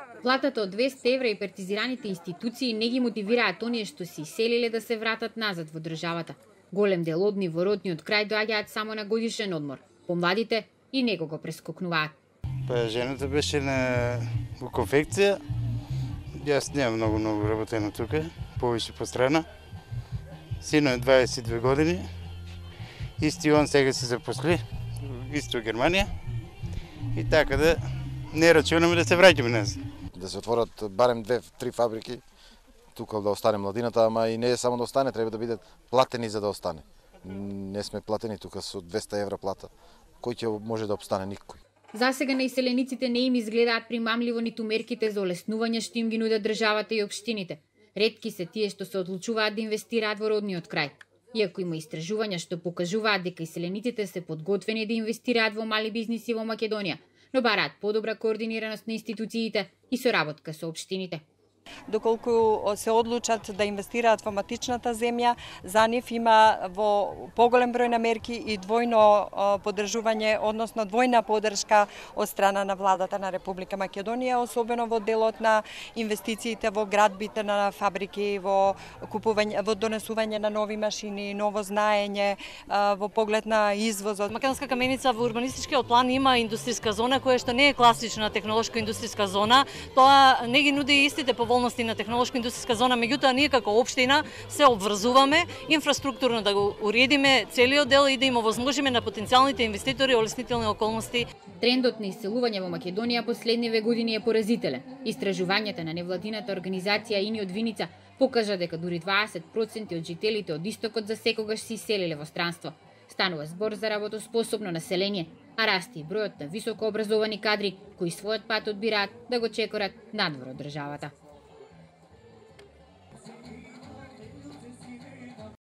Платата од 200 евра и партизираните институции не ги мотивираат оние што се иселиле да се вратат назад во државата. Голем дел од нив во родниот крај доаѓаат само на годишен одмор. Помладите и него го прескокнуваат. Па жената беше во конфекција. Јас немам многу работено тука, повеќе по страна. Сино е 22 години. Исти он сега се запосли, исто во Германија. И така да не рачунаме да се враќаме назад. Да се отворат барем 2-3 фабрики, тука да остане младината, ама и не е само да остане, треба да бидат платени за да остане. Не сме платени тука со 200 евра плата. Кој ќе може да обстане? Никој. Засега на иселениците не им изгледаат примамливо ниту мерките за олеснување што им ги нудат државата и општините. Ретки се тие што се одлучуваат да инвестираат во родниот крај. Иако има истражувања што покажуваат дека иселениците се подготвени да инвестираат во мали бизниси во Македонија, но бараат подобра координираност на институциите и соработка со општините. Доколку се одлучат да инвестираат во матичната земја, за нив има во поголем број на мерки и двојно поддржување, односно двојна поддршка од страна на владата на Република Македонија, особено во делот на инвестициите во градбите на фабрики, во купување, во донесување на нови машини, ново знаење, во поглед на извозот. Македонска каменица во урбанистичкиот план има индустријска зона која што не е класична технолошко-индустријска зона. Тоа не ги нуди истите поволности на технолошко-индустријска зона, меѓутоа ние како општина се обврзуваме инфраструктурно да го уредиме целиот дел и да им овозможиме на потенцијалните инвеститори олеснителни околности. Трендот на иселување во Македонија последниве години е поразителен. Истражувањата на невладината организација Ини од Виница покажа дека дури 20% од жителите од истокот за секогаш се иселиле во странство. Станува збор за работоспособно население, а расте и бројот на високо образовани кадри кои својот пат одбираат да го чекорат надвор од државата.